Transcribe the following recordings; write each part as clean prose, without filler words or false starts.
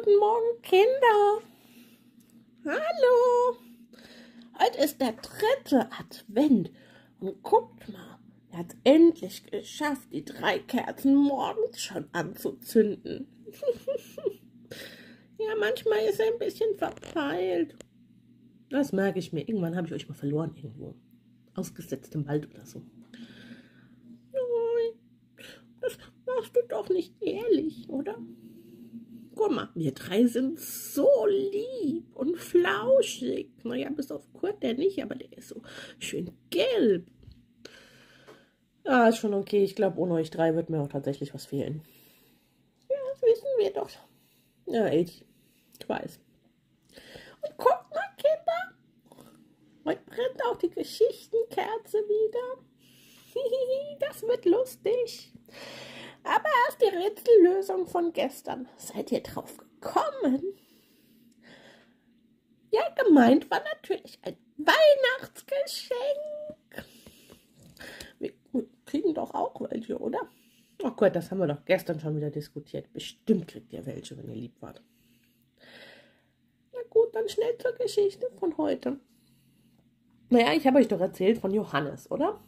Guten Morgen, Kinder. Hallo. Heute ist der 3. Advent. Und guckt mal, er hat es endlich geschafft, die 3 Kerzen morgens schon anzuzünden. Ja, manchmal ist er ein bisschen verpeilt. Das merke ich mir. Irgendwann habe ich euch mal verloren irgendwo. Ausgesetzt im Wald oder so. Nein, das machst du doch nicht ehrlich, oder? Guck mal, wir 3 sind so lieb und flauschig. Naja, bis auf Kurt der nicht, aber der ist so schön gelb. Ah, ist schon okay. Ich glaube, ohne euch 3 wird mir auch tatsächlich was fehlen. Ja, das wissen wir doch. Ja, ich weiß. Und guckt mal, Kinder. Heute brennt auch die Geschichtenkerze wieder. Das wird lustig. Aber erst die Rätsellösung von gestern. Seid ihr drauf gekommen? Ja, gemeint war natürlich ein Weihnachtsgeschenk. Wir kriegen doch auch welche, oder? Oh Gott, das haben wir doch gestern schon wieder diskutiert. Bestimmt kriegt ihr welche, wenn ihr lieb wart. Na gut, dann schnell zur Geschichte von heute. Naja, ich habe euch doch erzählt von Johannes, oder?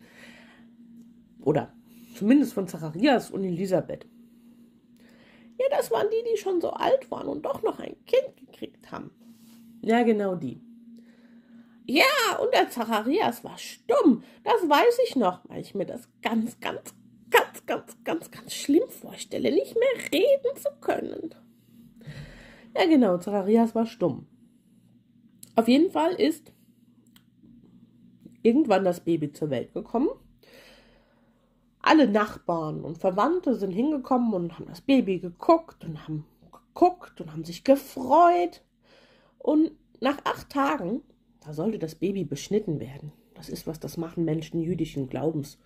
Oder zumindest von Zacharias und Elisabeth. Ja, das waren die, die schon so alt waren und doch noch ein Kind gekriegt haben. Ja, genau die. Ja, und der Zacharias war stumm. Das weiß ich noch, weil ich mir das ganz schlimm vorstelle, nicht mehr reden zu können. Ja, genau, Zacharias war stumm. Auf jeden Fall ist irgendwann das Baby zur Welt gekommen. Alle Nachbarn und Verwandte sind hingekommen und haben das Baby geguckt und haben sich gefreut. Und nach 8 Tagen, da sollte das Baby beschnitten werden. Das ist was, das machen Menschen jüdischen Glaubens.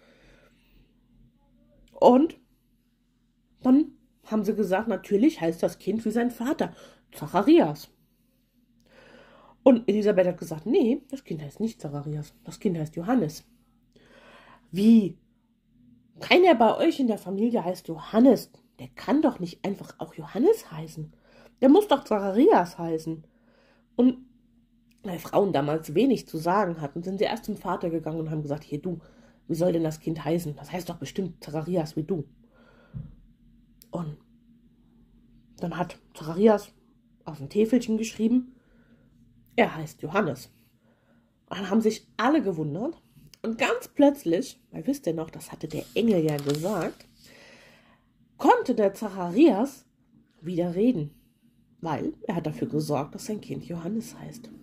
Und dann haben sie gesagt, natürlich heißt das Kind wie sein Vater, Zacharias. Und Elisabeth hat gesagt, nee, das Kind heißt nicht Zacharias, das Kind heißt Johannes. Wie? Keiner bei euch in der Familie heißt Johannes. Der kann doch nicht einfach auch Johannes heißen. Der muss doch Zacharias heißen. Und weil Frauen damals wenig zu sagen hatten, sind sie erst zum Vater gegangen und haben gesagt, hier du, wie soll denn das Kind heißen? Das heißt doch bestimmt Zacharias wie du. Und dann hat Zacharias auf ein Täfelchen geschrieben, er heißt Johannes. Und dann haben sich alle gewundert. Und ganz plötzlich, weil wisst ihr noch, das hatte der Engel ja gesagt, konnte der Zacharias wieder reden, weil er hat dafür gesorgt, dass sein Kind Johannes heißt.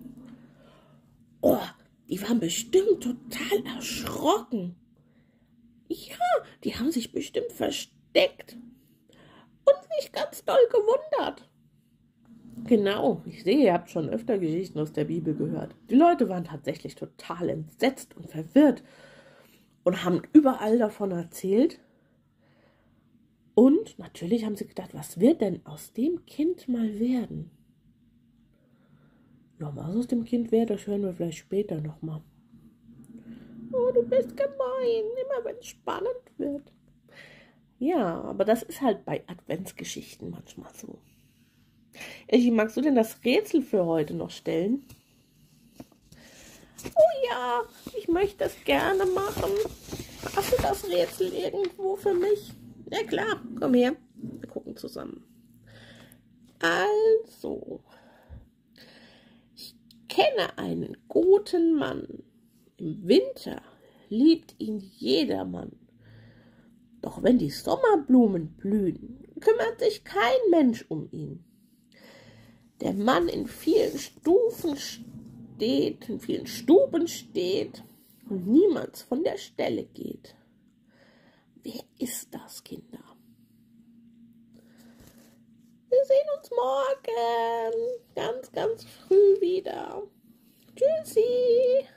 Oh, die waren bestimmt total erschrocken. Ja, die haben sich bestimmt versteckt und sich ganz doll gewundert. Genau, ich sehe, ihr habt schon öfter Geschichten aus der Bibel gehört. Die Leute waren tatsächlich total entsetzt und verwirrt und haben überall davon erzählt. Und natürlich haben sie gedacht, was wird denn aus dem Kind mal werden? Ja, was aus dem Kind wird, das hören wir vielleicht später nochmal. Oh, du bist gemein, immer wenn es spannend wird. Ja, aber das ist halt bei Adventsgeschichten manchmal so. Elchi, magst du denn das Rätsel für heute noch stellen? Oh ja, ich möchte es gerne machen. Hast du das Rätsel irgendwo für mich? Ja klar, komm her. Wir gucken zusammen. Also, ich kenne einen guten Mann. Im Winter liebt ihn jedermann. Doch wenn die Sommerblumen blühen, kümmert sich kein Mensch um ihn. Der Mann in vielen Stuben steht und niemals von der Stelle geht. Wer ist das, Kinder? Wir sehen uns morgen ganz früh wieder. Tschüssi!